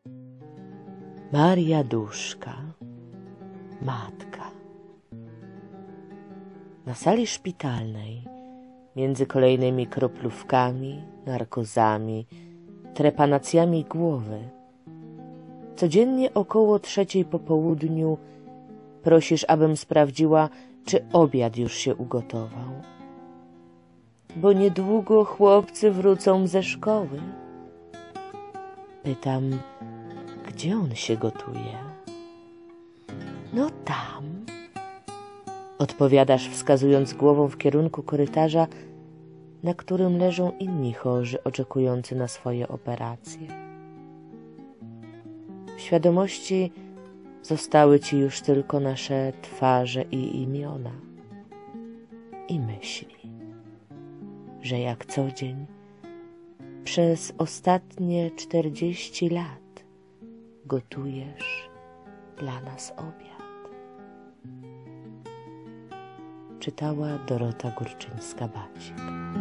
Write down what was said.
Maria Duszka, matka. Na sali szpitalnej, między kolejnymi kroplówkami, narkozami, trepanacjami głowy, codziennie około 3:00 po południu prosisz, abym sprawdziła, czy obiad już się ugotował. Bo niedługo chłopcy wrócą ze szkoły. Pytam, gdzie on się gotuje? No tam. Odpowiadasz, wskazując głową w kierunku korytarza, na którym leżą inni chorzy oczekujący na swoje operacje. W świadomości zostały ci już tylko nasze twarze i imiona. I myśli, że jak co dzień przez ostatnie 40 lat gotujesz dla nas obiad. Czytała Dorota Górczyńska-Bacik.